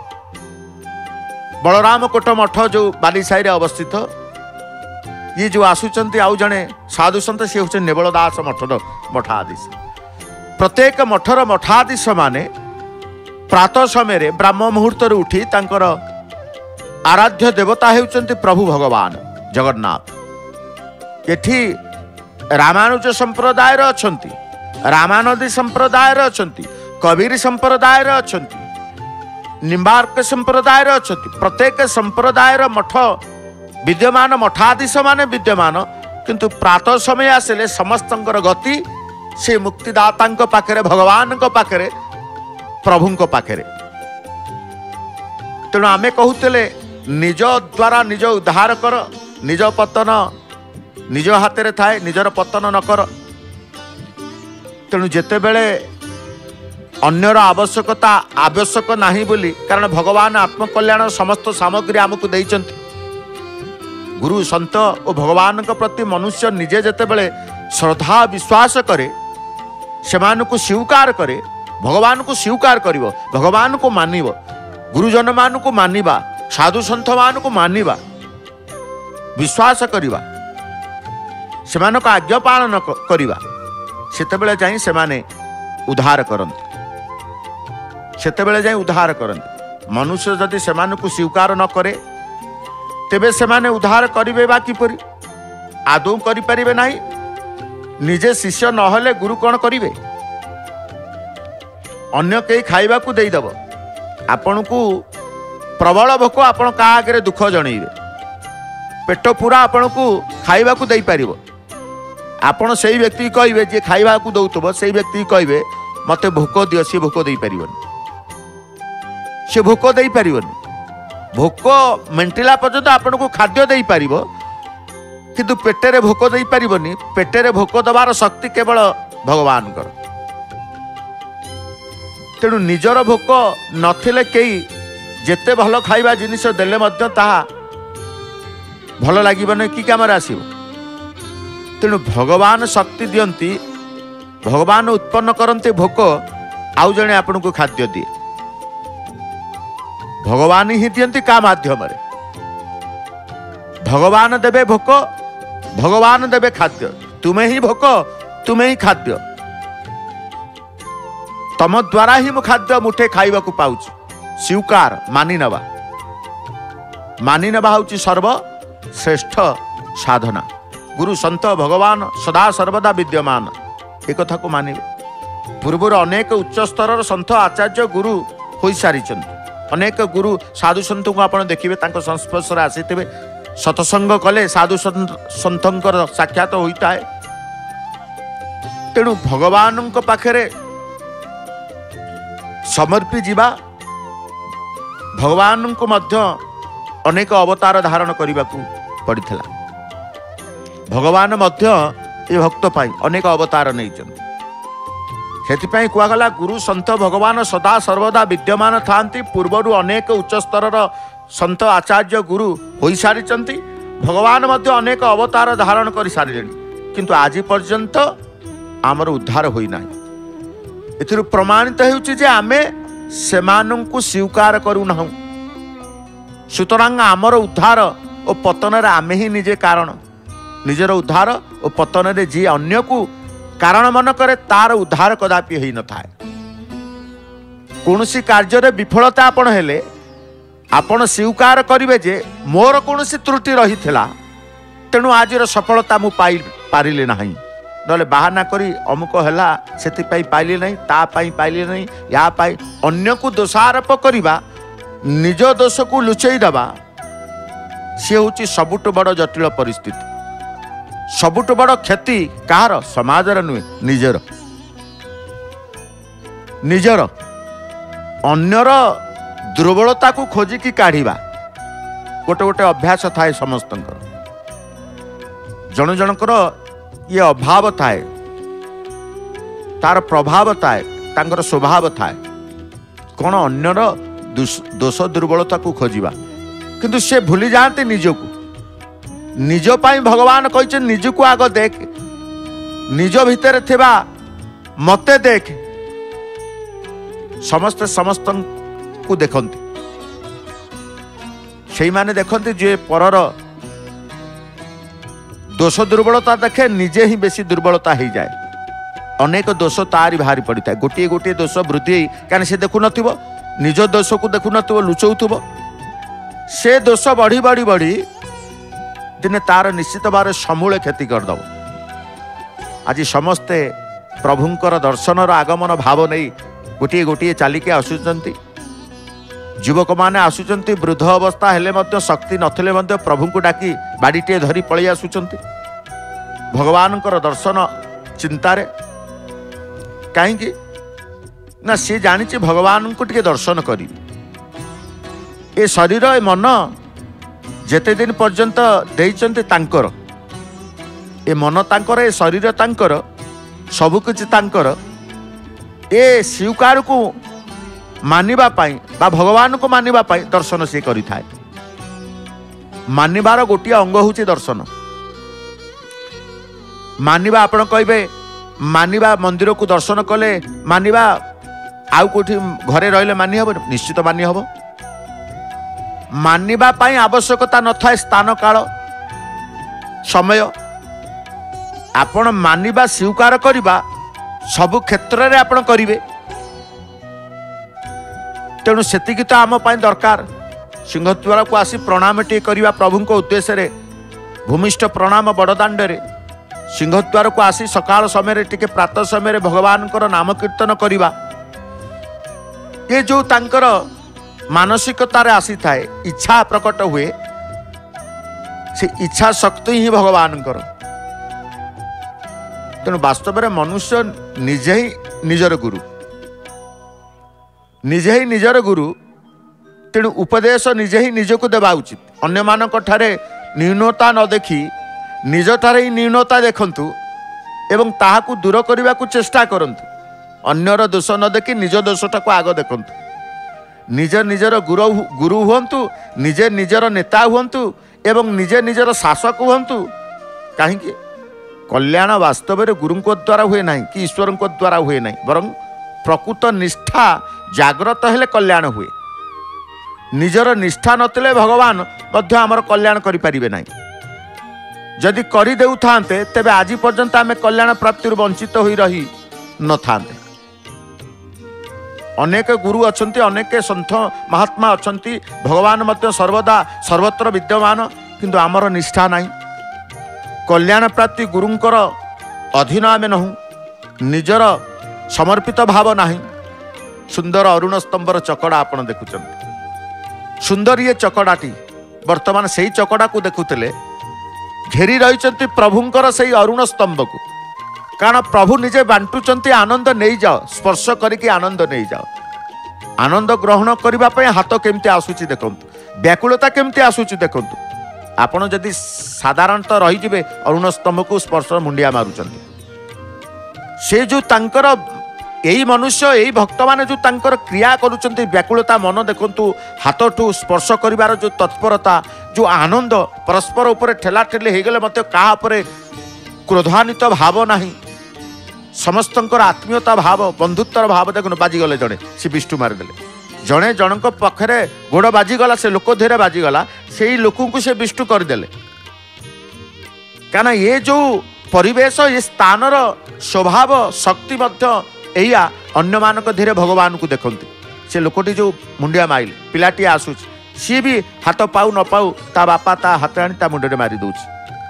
बलराम कोट मठ जो बालीसाई रे अवस्थित, ये जो आसुचंती आउ जने साधु संत से होचे नेवल दास मठर मठाधीश। प्रत्येक मठर मठाधीश माने प्रातः समय ब्राह्म मुहूर्त उठी तांकर आराध्य देवता हेउचंती प्रभु भगवान जगन्नाथ। एठी रामानुज संप्रदाय रे अछंती, रामानदी संप्रदाय रे अछंती, कबीर संप्रदाय रे अछंती, निम्बार्क संप्रदाय रे अछंती। प्रत्येक संप्रदाय रे मठ विद्यमान, मठाधीश माने विद्यमान। किंतु प्रातः समय आसिले समस्तंकर गति से मुक्तिदातांक पाखरे, भगवानक पाखरे, प्रभुंक पाखरे। तेणु आमे कहूतले निज द्वारा निज उद्धार कर, निज पतन निज हाथ रे थाए, निजर पतन न कर। तेणु जेते बेले अन्यर आवश्यकता आवश्यक नाही बोली, कारण भगवान आत्मकल्याण समस्त सामग्री आमको देइचंती। गुरु संत और भगवान के प्रति मनुष्य निजे जेते बेले श्रद्धा विश्वास करे, सेमान को स्वीकार करे, भगवान को स्वीकार करिवो, भगवान को मानिवो, गुरुजन मान को मानिबा, साधु संत मान को मानिबा, विश्वास करिबा, सेमान को आज्ञा पालन करिबा, सेतेबेले जाई सेमाने उद्धार करंती। सेतेबेले जाई उद्धार करंती। मनुष्य जदि सेमान को स्वीकार न करे तेबे सेमाने उद्धार करिवे बा किपरि? आदौ करि परिबे नाही। निजे शिष्य न होले गुरु कोन करिवे? अन्य कई खाइबा को देई दबो, आपण को प्रबल भोक आपण का आगे दुख जणैबे, पेट पूरा आपण को खाइबा को देई परिबो। आपण सेई व्यक्ति कहिबे जे खाइबा को दउतबो, सेई व्यक्ति कहिबे मते भोक दियो, से भोक देई परिबोनी, से भोक देई परिबोनी। भोक मेंटिला पर्यंत आपण को खाद्य देई परिबो, किंतु पेटेरे भोक देई परिबोनी। पेटेरे भोक दबार शक्ति केवल भगवान कर। तेणु निजर भोक नथिले केई जेते भल खाइबा जिनिस देले मध्य ताहा भल लागिबने कि कामरे आसीबो। तेणु भगवान शक्ति दियंती, भगवान उत्पन्न करंती भोक, आउ जणे आपन को खाद्य दिए। भगवान ही दियंती का माध्यम रे? भगवान देबे भोक, भगवान देबे खाद्य। तुमे ही भोक, तुमे ही खाद्य। तम द्वारा ही मु खाद्य मुठे खाइबा को पाउची। स्वीकार मानि नबा, मानि नबा होची सर्वश्रेष्ठ साधना। गुरु संत भगवान सदा सर्वदा विद्यमान, एक कथा को मानिबे। पूर्वर अनेक उच्च स्तर संत आचार्य गुरु होई सारिचंती। अनेक गुरु साधु संत को आपण देखिबे तांको संस्पर्श रे आसीथिबे, सत्संग कले साधु संतंकर साक्षात होइता है। तेणु भगवान को पाखरे समर्पी जीवा, भगवान को मध्य अनेक अवतार धारण करने को पड़ता। भगवान मध्य ये भक्त पाई अनेक अवतार नहीं से कुआगला गुरु संत भगवान सदा सर्वदा विद्यमान थांती पूर्वर अनेक उच्च स्तर संत आचार्य गुरु हो सारी भगवान मध्य अनेक अवतार धारण कर सारे किंतु आज पर्यंत आमर उद्धार होना ए प्रमाणित होमे से स्वीकार करूना सुतरां आमर उद्धार और पतन आमे ही निजे कारण निजर उद्धार और पतन जी अन्य को कारण मन करे तार उद्धार कदापि हो न था कौन सी कार्य विफलता आपण हेले आपण स्वीकार करिवे जे मोर कौन सी त्रुटि रही तेणु आज सफलता मु पाई पारिले नहीं नले बाहाना करी अमुक हैला सेति पाई पाइले नहीं ता पाई पाइले नहीं या पाई अन्य को दोषारोप करिबा निज दोष को लुचई दबा सी हूँ सबुठ बड़ जटिल परिस्थिति सबुठ बड़ क्षति कार समाजर नुहे निजर निजर अन्यर दुर्बलता को खोजिकी काढ़ा गोटे गोटे अभ्यास थाए समस्त जन जनकर ये अभाव थाए तार प्रभाव थाए तांकर स्वभाव थाए कौन अन्यर दोष दुर्बलता को खोजिबा किंतु से भूली जाते निजको निज पाई भगवान कहते निज को आग देख निज भितर थिबा मते देख समस्त समस्त को देखते से माने देखते जे परर दोष दुर्बलता देखे निजे ही बेसी दुर्बलता हो जाए अनेक दोष तारी बाहरी पड़ी था गोटे गोटे दोष वृद्धि क्या से देखु न निज दोष को देखु न लुचौथुब से दोष बढ़ी बढ़ी बढ़ी दिने तार निश्चित भाव समूले क्षति करदब आज समस्ते प्रभुंकर दर्शनर आगमन भाव नहीं गोटे गोटे चालिके आसुचंती युवक माने आसुचंती वृद्ध अवस्था हेले मध्य शक्ति नथिले मध्य प्रभु को डाकी बाड़ीटे धरी पलि आसुचंती भगवानकर दर्शन चिंतारे कहीं ना सी जानी भगवान को टिके दर्शन करी ए शरीर ए मन जेते दिन पर्यंत देइचंती तांकर ए मन तांकर ए शरीर तांकर सबु किछि तांकर ए स्वीकार को मानिबा पाई बा भगवान को मानिबा पाई दर्शन से करि थाए मानिबार गोटिया अंग होछि दर्शन मानिबा आपण कहबे मानिबा मंदिर को दर्शन कले मानिबा आउ कोठी घरे रहिले मानि हबो निश्चित मानि हबो मानिबा पाई आवश्यकता न थाए स्थान काल समय आपण मानिबा स्वीकार करिबा सब क्षेत्र रे आपण करिवे तेणु सेतिकी तो आम पाई दरकार सिंहद्वार को आसी प्रणाम टे करिबा प्रभु को उद्देश्य रे भूमिष्ठ प्रणाम बड़दाण्ड रे सिंहद्वार को आसी सकाल समय टिके प्रातः समय भगवान को नाम कीर्तन करिबा ये जो तांकर मानसिकतार आसी थाए इच्छा प्रकट हुए से इच्छा शक्ति ही भगवान कर तेणु वास्तव में मनुष्य निजे ही निजर गुरु निजे ही निजर गुरु तेणु उपदेश निजे ही निज को देवा उचित अन्य मानक ठारे न्यूनता न देखी निज ठारे ही न्यूनता देखंतु एवं ताहाकु दूर करने को चेष्टा करंतु अन्यर दोष न देखी निज दोषटा को आग देखंतु निज निजर गुरु गुरु हुंतु निजे निजर नेता हुंतु एवं निजे निजर शासक हुंतु कहीं कल्याण वास्तव में गुरु द्वारा हुए नहीं कि ईश्वर द्वारा हुए नहीं बरं प्रकृत निष्ठा जागृत हेले कल्याण हुए निजर निष्ठा नथिले भगवान मध्य आमर कल्याण करि परिबे नहीं जदि करि देउ थांते तेबे आज पर्यंत आमे कल्याण प्राप्ति वंचित होई रही न थांते अनेक गुरु अछंती अनेक संत महात्मा अछंती भगवान मध्य सर्वदा सर्वत्र विद्यमान किंतु आमर निष्ठा नहीं कल्याण प्राप्ति गुरुंकर अधीन आमे नहु निजर समर्पित भाव नहीं सुंदर अरुण स्तंभर चकड़ा आपण देखुचंती सुंदर ये चकड़ाटी वर्तमान से ही चकड़ा को देखुले घेरी रही प्रभुंकर से अरुण स्तंभ को कारण प्रभु निजे बांटुचंती आनंद नहीं जाओ स्पर्श करके आनंद नहीं जाओ आनंद ग्रहण करने हाथ केमती आसूची देखु व्याकुलता केमती आसूची देखु आपण जदि साधारणतः रहीजिबे अरुण स्तंभ को स्पर्श मुंडिया मारुचंती से जो तांकर यही मनुष्य यही भक्त माने जो तांकर क्रिया करुचंती व्याकुलता मन देखंतु हाथठू स्पर्श करिवार जो तत्परता जो आनंद परस्पर ऊपर ठेला ठेली हो गले मते कहा उपरे क्रोधान्वित भाव नाही समस्तंकर आत्मीयता भाव बंधुत्वर भाव देखो बाजिगले जड़े सी विष्णु मारिदेले जड़े जनक पाखे गोड़ बाजिगला से लोक धीरे बाजिगला से लोक को से विष्णु करदेले क्या ये जो परिवेश ये स्थान स्वभाव शक्ति एया अन्य मान धीरे भगवान को देखते से लोकटी जो मुंडिया माइले पिलाटी आसूच सी भी हाथ पाऊ न पाऊ ता बापा ता हाथ आनी ता मुंडे मारी दौच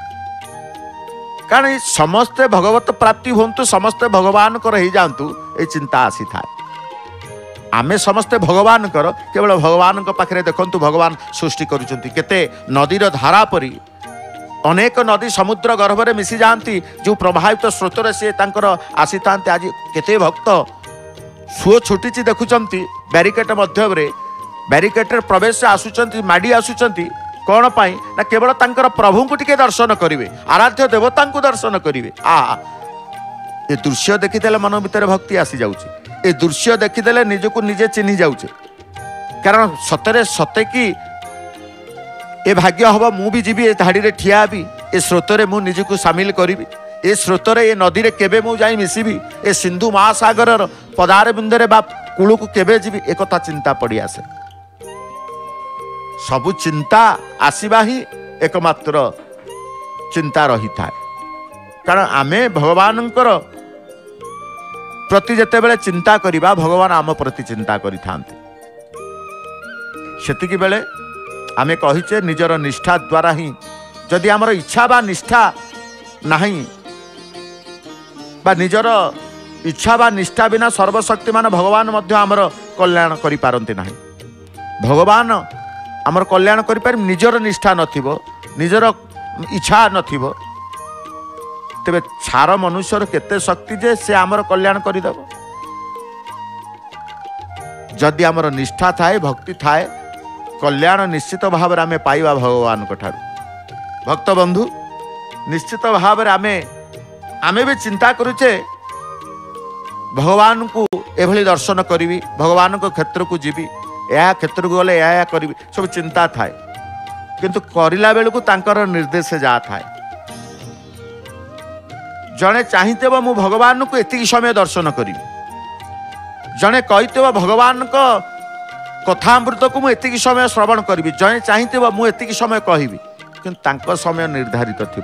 कारण समस्ते भगवत प्राप्ति हूँ समस्ते भगवान कर ही जातु ये चिंता आसी था आमे समस्ते भगवान कर केवल भगवान पाखे देखु भगवान सृष्टि करुँच केते नदीर धारा परी अनेक नदी समुद्र गर्भ में मिसी जाती जो प्रभावित स्रोत सी आसी था आज केते भक्त सुओ छुटी देखुंट बैरिकेड मध्य बैरिकेड प्रवेश आसुंच माड़ी आसुंच कौन पाई ना केवल तांकर प्रभु को टिके दर्शन करेंगे आराध्य देवता को दर्शन करेंगे आ ये दृश्य देखीदे मन भीतर भक्ति आसी जाऊँगी ए दृश्य देखीदे निजको निजे चिन्हि जाऊे कारण सतरे सते कि ए भाग्य हम मु भी जीवी ए धाड़ी रे ठिया भी ए स्रोतरे मु निजको सामिल करी ए स्रोतरे ए नदी रे केबे मु जाई मिसिबी ए सिंधु महासागर पदार बिंदरे बा कूल को केबे जीवी एक कथा चिंता पड़ी आसे सबु चिंता आसीबा ही एकमात्र चिंता रही था कारण आमे भगवानंकर प्रति जेते बेले चिंता करिबा भगवान आम प्रति चिंता करि थांते सेतिकी बेले आमे कहिचे निजर निष्ठा द्वारा ही जदि आमर इच्छा बा निष्ठा नहीं बा निजर इच्छा बा निष्ठा बिना सर्वशक्तिमान भगवान मध्य आमर कल्याण करि पारंती नहीं भगवान आमर कल्याण करि पारि निजर निष्ठा नथिबो निजर इच्छा नथिबो तेबे छार मनुष्यर केते शक्ति जे से आमर कल्याण करिदेव जदि आमर निष्ठा थाए भक्ति थाए कल्याण निश्चित भाव में आमे पाइबा भगवान को ठारू भक्त बंधु निश्चित भाव में आमे आमे भी चिंता करुचे भगवान को एभली दर्शन करी भगवान को क्षेत्र को जीवी या क्षेत्र को गले या करी सब चिंता थाए किंतु करिला बेलू को तांकर निर्देश जा थाए जड़े चाहते मु भगवान को एति समय दर्शन करी जड़े कहते भगवान को कथामृत को मुझे समय श्रवण करी जड़े चाहते मुझे समय कहबी कि समय निर्धारित थी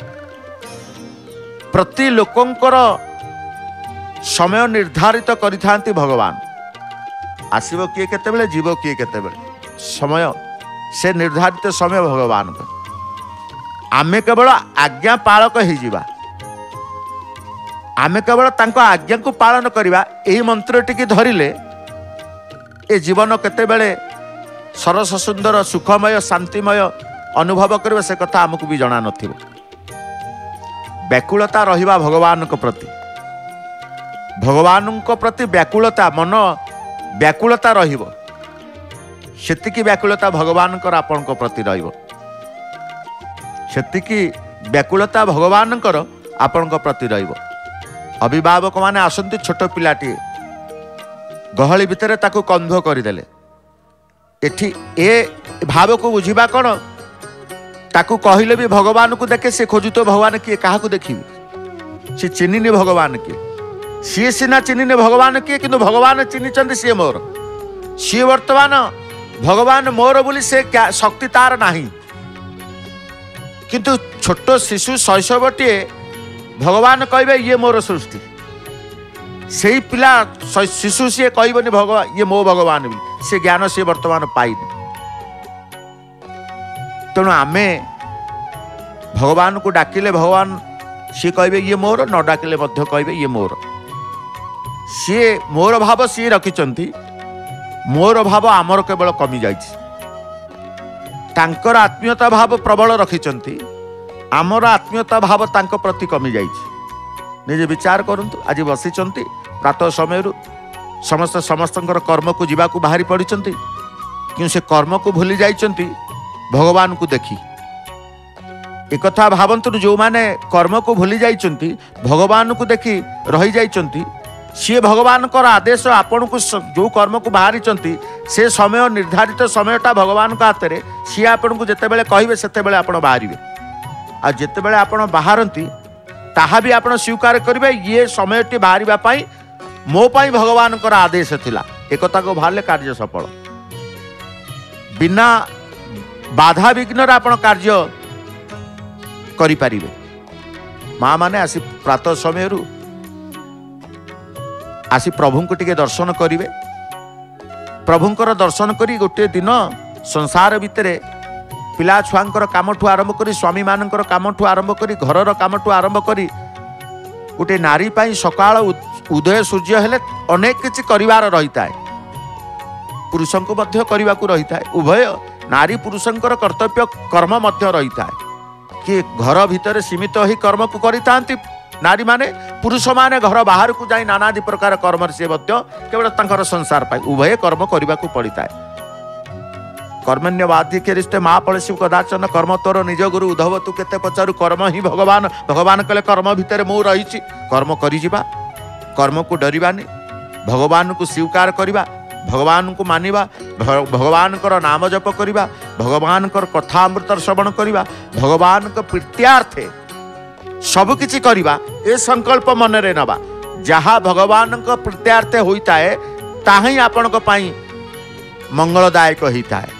प्रति लोकंकर समय निर्धारित करि थांती भगवान आसीबो किए केतेबेले जीव किए केतेबेले समय से निर्धारित समय भगवान को आमे केवल आज्ञा पालक ही जीवा आमे केवल तांको आज्ञा को पालन करिबा एही मंत्र टिकी धरिले ए जीवन केतेबेले सरस सुंदर सुखमय शांतिमय अनुभव करिबा से कथा हमकु भी जणा नथिबो व्याकुलता रहिबा भगवान को प्रति भगवान को प्रति व्याकुलता मन व्याकुलता रहिबो सेतिकी व्याकुलता भगवान कर आपन को प्रति रहिबो सेतिकी व्याकुलता भगवान कर आपन को प्रति रहिबो अभिभावक माने आसंती छोट पिलाटी गहली भितर ताकू कंध करदेले एठी ए भाव को बुझीबा कौन ताकू कहले भी भगवान को देखे से खोजु तो भगवान किए क्या देखी सी चिन्हिनी भगवान किए सी सीना चिन्हिनी भगवान किए किंतु भगवान चिन्हिचंदी सी मोर सी वर्तमान भगवान मोर बोली से क्या शक्ति तार नहीं किंतु छोट शिशु शैशवटी भगवान कहे ये मोर सृष्टि से पिला शिशु सी कहबनी भगवान ये मो भगवान भी से ज्ञान सी वर्तमान पाइनि तेणु आमे भगवान को डाकिले भगवान सी कहे ये मोर न डाकिले कहे ये मोर सी मोर भाव सी रखिंट मोर भाव आमर केवल कमी जाइछि तांकर आत्मीयता भाव प्रबल रखिंट आमर आत्मीयता भाव तांको प्रति कमी जाइछि निजे विचार करंतु आज बसिचंती प्रातः समय समस्त समस्तंकर कर्म को जीवा को बाहरी पड़िचंती क्यों से कर्म को भूली जाइचंती भगवान को देखी एक भावतु जो मैंने कर्म को भूली जाइछंती भगवान को देखी रही जाइछंती सी भगवान आदेश आपण को जो कर्म को बाहरी से समय निर्धारित समयटा भगवान का हाथ में सी आपण को जिते बड़े कहे से आपण बाहर आ जिते बड़े आपण बाहरती ताहा भी आपण स्वीकार करेंगे ये समयटी बाहर मो पाई भगवान आदेश थिला एक को बाहर कार्य सफल बिना बाधा विघ्न आपण कार्य करें माँ मैंने आसी प्रातः समय आसी प्रभु को टिके दर्शन करेंगे प्रभुंकर दर्शन करी गोटे दिन संसार भितर पिला छुआंकर काम ठू आरंभ करी स्वामी मानकर काम ठू आरंभ करी घरर काम ठू आरंभ करी गोटे नारी पाई सकाळ उदय सूर्य हेले अनेक किछि करिवार रहिता है पुरुषों को मध्य करने को रही है उभय नारी पुरुषंकर कर्तव्य कर्म मध्य रही है कि घर भितर सीमित ही कर्म को करि नारी माने पुरुष माने घर बाहर को जाई नानादि प्रकार कर्म से केवल तंकर संसार पाई उभय कर्म करने को पड़ता है कर्मण्यवादी के रिश्ते माँ पड़ोसी कदाचन कर्म तोर निज गुरु उद्धव तू केते पचारू कर्म ही भगवान भगवान कले कर्म भितर मु रही कर्म करी जिबा कर्म को डरबानी भगवान को स्वीकार करवा भगवान को मानिबा भगवान कर नाम जप करवा भगवान कर कथामृत श्रवण करवा भगवान को प्रीत्यार्थे सब किछि करवा ए संकल्प मन रे नबा जहाँ भगवान को प्रीत्यार्थे होता है ताहा ही आपण को पाई मंगलदायक होता है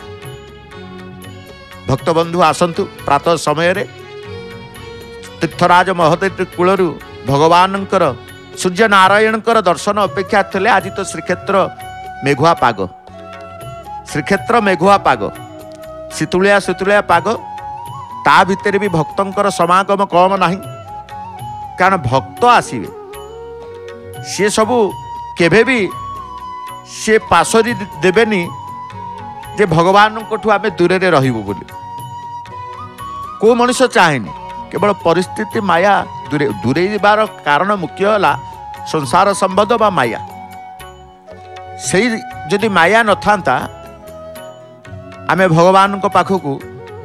भक्त बंधु आसंतु प्रातः समय रे तीर्थराज महोदय कूलरू भगवान सूर्य नारायण दर्शन अपेक्षा थे आज तो श्रीक्षेत्र मेघुआ पाग श्रीक्षेत्र मेघुआ पाग शीतुलिया शीतुलिया पाग ता भितर भी भक्तंकर समागम कम नहीं कारण भक्त आसवे सी सबू केभे भी सी पासरी देवेनी जे भगवान को आम दूर रे रहिबु बोली को मनुष्य चाहेनी केवल परिस्थिति माया दूरे दूरेबार कारण मुख्य है संसार संबंध बा माया से जदि माया न था आमे भगवान को पाखकू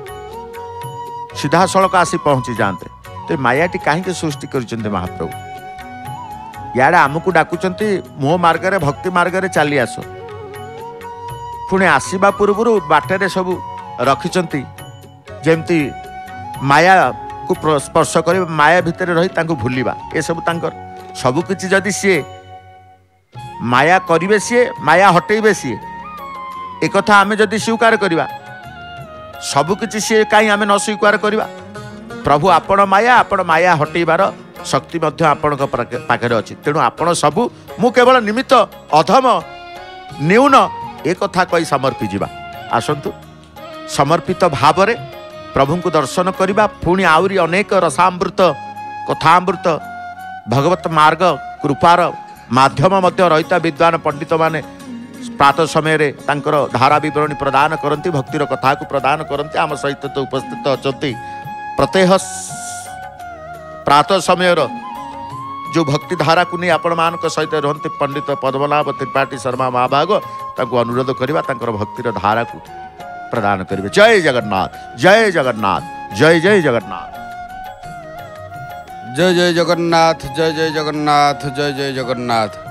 सीधा सड़क आसी पहुंची जाते तो मायाटी कहीं सृष्टि कर महाप्रभु याडे आमको डाकुचंती मोह मार्ग भक्ति मार्ग चली आस पुणी आसवा पूर्व बाटर सब रखिंट जमती माया को स्पर्श कर माया भितर रही भूलवा ये सब तांकर सबु किछि जदि सी माया करिवे सी माया हटेबे सी एक कथा आमे जदि स्वीकार करवा सबु किछि सी कहीं आमे न स्वीकार करवा प्रभु आपण माया आपण माया हटेबार शक्ति मध्य आपण पाखे अच्छी तेणु आपण सबु मु केवल निमित्त अधम न्यून एक कथा कही समर्पी जीवा आसंतु समर्पित भाव रे प्रभु को दर्शन करवा पुणी आउरी अनेक रसामृत कथामृत भगवत मार्ग कृपार माध्यम मध्य रहिता विद्वान पंडित माने प्रातः समय रे तांकर धारा विवरणी प्रदान करती भक्तिर कथा को प्रदान करती आम सहित तो उपस्थित अच्छा प्रत्यह प्रातः समय जो भक्ति धारा को नहीं आपण मान सहित रहते पंडित पद्मनाभ त्रिपाठी शर्मा महाभाग तांको अनुरोध करवा तांकर भक्तिर धारा को प्रदान करेंगे। जय जगन्नाथ जय जगन्नाथ जय जय जगन्नाथ जय जय जगन्नाथ जय जय जगन्नाथ जय जय जगन्नाथ।